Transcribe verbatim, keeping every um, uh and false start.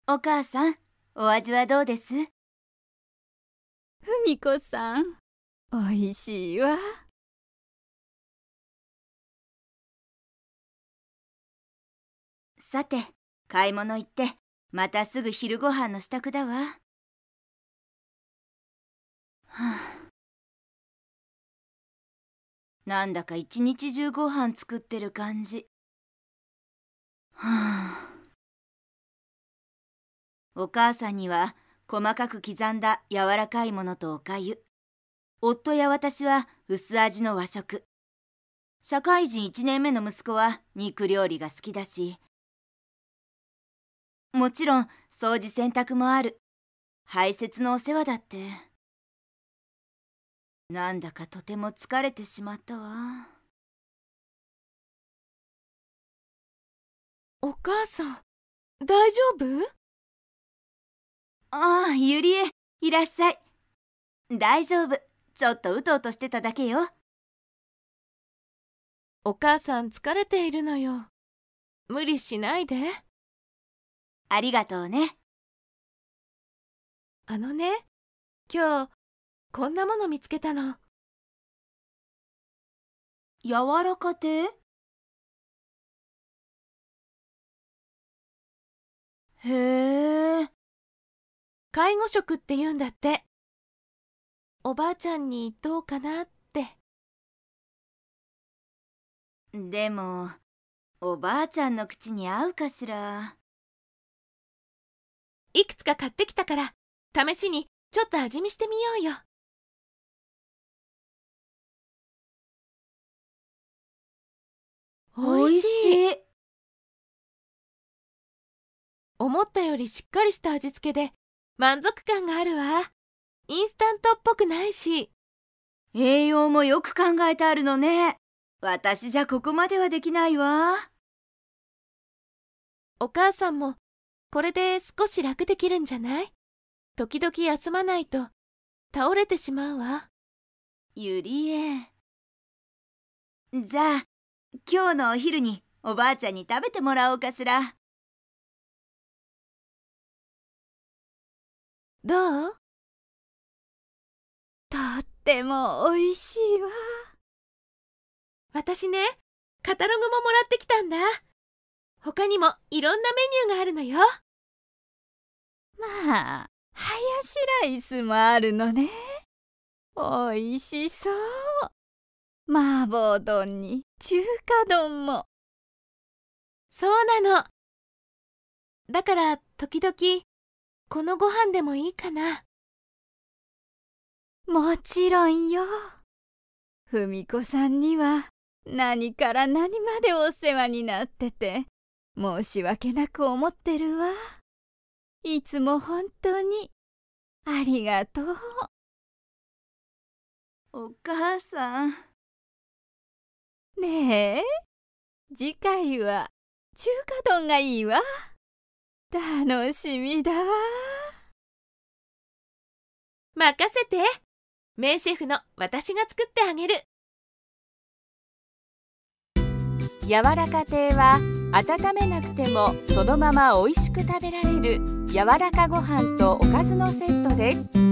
お母さん、お味はどうです？ ふみこさん、おいしいわ。 さて、買い物行って、またすぐ昼ご飯の支度だわ。はあ、なんだか一日中ご飯作ってる感じ。はあ、お母さんには細かく刻んだ柔らかいものとおかゆ。夫や私は薄味の和食。社会人いちねんめの息子は肉料理が好きだし、もちろん掃除洗濯もある。排泄のお世話だって。なんだかとても疲れてしまったわ。 お母さん、大丈夫？ ああ、ゆりえ、いらっしゃい。大丈夫。ちょっとうとうとしてただけよ。 お母さん疲れているのよ。無理しないで。 ありがとうね。 あのね、今日こんなもの見つけたの。 柔らか亭？へえ。 介護食って言うんだって。おばあちゃんにどうかなって。 でも、おばあちゃんの口に合うかしら。 いくつか買ってきたから、試しにちょっと味見してみようよ。おいしい。思ったよりしっかりした味付けで満足感があるわ。インスタントっぽくないし。 栄養もよく考えてあるのね。私じゃここまではできないわ。 お母さんもこれで少し楽できるんじゃない？時々休まないと倒れてしまうわ。 ゆりえ。じゃあ、今日のお昼におばあちゃんに食べてもらおうかしら。 どう？ とってもおいしいわ。 私ね、カタログももらってきたんだ。他にもいろんなメニューがあるのよ。 まあ、ハヤシライスもあるのね。おいしそう。麻婆丼に中華丼も。 そうなの。だから時々このご飯でもいいかな。 もちろんよ。ふみこさんには何から何までお世話になってて申し訳なく思ってるわ。いつも本当にありがとう。 お母さん。 ねえ、次回は中華丼がいいわ。楽しみだわ。 任せて。名シェフの私が作ってあげる。 柔らか亭は温めなくてもそのままおいしく食べられる柔らかご飯とおかずのセットです。